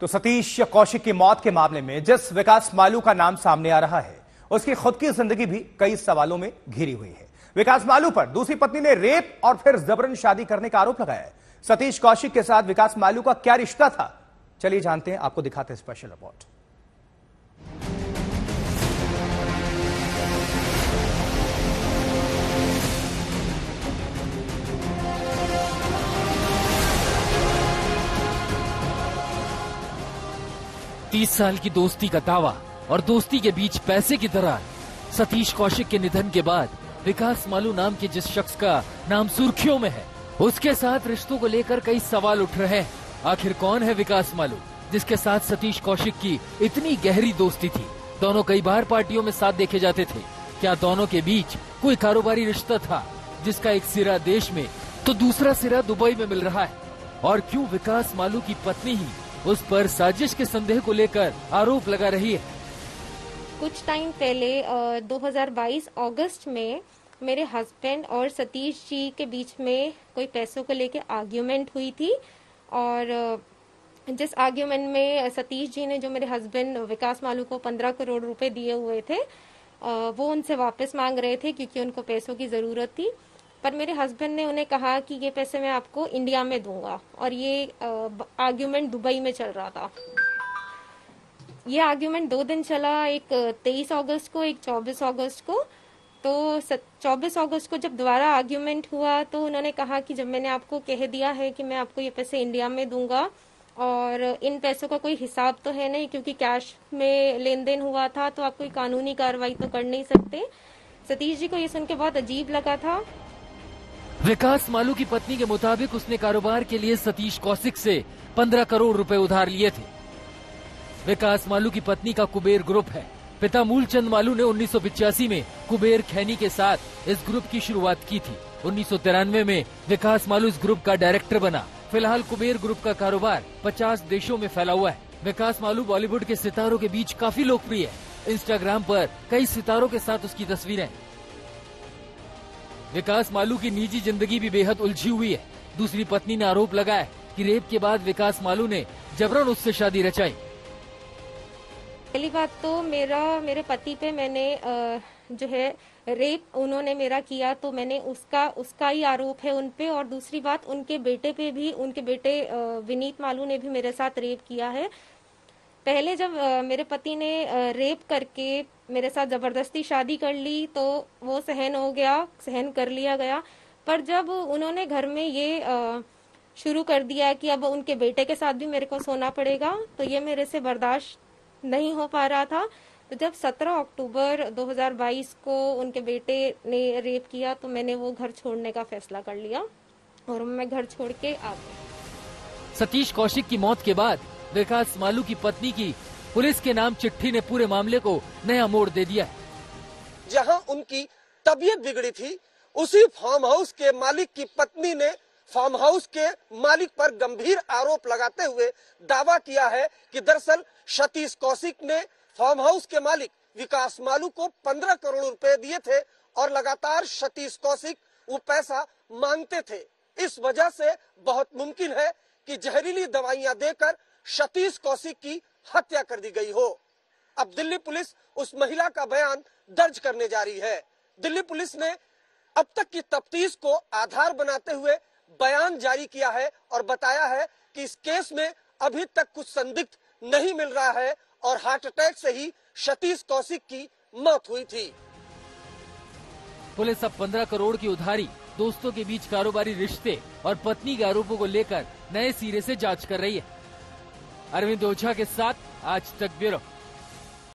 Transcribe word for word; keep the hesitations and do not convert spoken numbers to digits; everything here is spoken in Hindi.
तो सतीश कौशिक की मौत के मामले में जिस विकास मालू का नाम सामने आ रहा है, उसकी खुद की जिंदगी भी कई सवालों में घिरी हुई है। विकास मालू पर दूसरी पत्नी ने रेप और फिर जबरन शादी करने का आरोप लगाया है। सतीश कौशिक के साथ विकास मालू का क्या रिश्ता था, चलिए जानते हैं, आपको दिखाते हैं स्पेशल रिपोर्ट। तीस साल की दोस्ती का दावा और दोस्ती के बीच पैसे की दरार। सतीश कौशिक के निधन के बाद विकास मालू नाम के जिस शख्स का नाम सुर्खियों में है, उसके साथ रिश्तों को लेकर कई सवाल उठ रहे हैं। आखिर कौन है विकास मालू, जिसके साथ सतीश कौशिक की इतनी गहरी दोस्ती थी? दोनों कई बार पार्टियों में साथ देखे जाते थे। क्या दोनों के बीच कोई कारोबारी रिश्ता था, जिसका एक सिरा देश में तो दूसरा सिरा दुबई में मिल रहा है? और क्यों विकास मालू की पत्नी ही उस पर साजिश के संदेह को लेकर आरोप लगा रही है? कुछ टाइम पहले दो हज़ार बाईस अगस्त में मेरे हस्बैंड और सतीश जी के बीच में कोई पैसों को लेकर आर्ग्यूमेंट हुई थी, और जिस आर्ग्यूमेंट में सतीश जी ने जो मेरे हस्बैंड विकास मालू को पंद्रह करोड़ रुपए दिए हुए थे, वो उनसे वापस मांग रहे थे क्योंकि उनको पैसों की जरूरत थी। पर मेरे हस्बैंड ने उन्हें कहा कि ये पैसे मैं आपको इंडिया में दूंगा, और ये आर्ग्यूमेंट दुबई में चल रहा था। ये आर्ग्यूमेंट दो दिन चला, एक तेईस अगस्त को, एक चौबीस अगस्त को। तो चौबीस अगस्त को जब दोबारा आर्ग्यूमेंट हुआ तो उन्होंने कहा कि जब मैंने आपको कह दिया है कि मैं आपको ये पैसे इंडिया में दूंगा, और इन पैसों का कोई हिसाब तो है नहीं क्योंकि कैश में लेन देन हुआ था, तो आप कोई कानूनी कार्रवाई तो कर नहीं सकते। सतीश जी को ये सुन के बहुत अजीब लगा था। विकास मालू की पत्नी के मुताबिक उसने कारोबार के लिए सतीश कौशिक से पंद्रह करोड़ रुपए उधार लिए थे। विकास मालू की पत्नी का कुबेर ग्रुप है। पिता मूलचंद मालू ने उन्नीस सौ पिचासी में कुबेर खैनी के साथ इस ग्रुप की शुरुआत की थी। उन्नीस सौ तिरानवे में विकास मालू इस ग्रुप का डायरेक्टर बना। फिलहाल कुबेर ग्रुप का कारोबार पचास देशों में फैला हुआ है। विकास मालू बॉलीवुड के सितारों के बीच काफी लोकप्रिय है। इंस्टाग्राम पर कई सितारों के साथ उसकी तस्वीरें। विकास मालू की निजी जिंदगी भी बेहद उलझी हुई है। दूसरी पत्नी ने आरोप लगाया कि रेप के बाद विकास मालू ने जबरन उससे शादी रचाई। पहली बात तो मेरा मेरे पति पे मैंने जो है रेप उन्होंने मेरा किया, तो मैंने उसका उसका ही आरोप है उन पे। और दूसरी बात, उनके बेटे पे भी, उनके बेटे विनीत मालू ने भी मेरे साथ रेप किया है। पहले जब मेरे पति ने रेप करके मेरे साथ जबरदस्ती शादी कर ली तो वो सहन हो गया, सहन कर लिया गया। पर जब उन्होंने घर में ये शुरू कर दिया कि अब उनके बेटे के साथ भी मेरे को सोना पड़ेगा, तो ये मेरे से बर्दाश्त नहीं हो पा रहा था। तो जब सत्रह अक्टूबर दो हज़ार बाईस को उनके बेटे ने रेप किया तो मैंने वो घर छोड़ने का फैसला कर लिया और मैं घर छोड़ के आ गई। सतीश कौशिक की मौत के बाद विकास मालू की पत्नी की पुलिस के नाम चिट्ठी ने पूरे मामले को नया मोड़ दे दिया है। जहां उनकी तबीयत बिगड़ी थी, उसी फार्म हाउस के मालिक की पत्नी ने फार्म हाउस के मालिक पर गंभीर आरोप लगाते हुए दावा किया है कि दरअसल सतीश कौशिक ने फार्म हाउस के मालिक विकास मालू को पंद्रह करोड़ रुपए दिए थे और लगातार सतीश कौशिक वो पैसा मांगते थे। इस वजह से बहुत मुमकिन है कि जहरीली दवाइयां देकर सतीश कौशिक की हत्या कर दी गई हो। अब दिल्ली पुलिस उस महिला का बयान दर्ज करने जा रही है। दिल्ली पुलिस ने अब तक की तफ्तीश को आधार बनाते हुए बयान जारी किया है और बताया है कि इस केस में अभी तक कुछ संदिग्ध नहीं मिल रहा है और हार्ट अटैक से ही सतीश कौशिक की मौत हुई थी। पुलिस अब पंद्रह करोड़ की उधारी, दोस्तों के बीच कारोबारी रिश्ते और पत्नी के आरोपों को लेकर नए सिरे से जांच कर रही है। अरविंद ओझा के साथ आज तक ब्यूरो।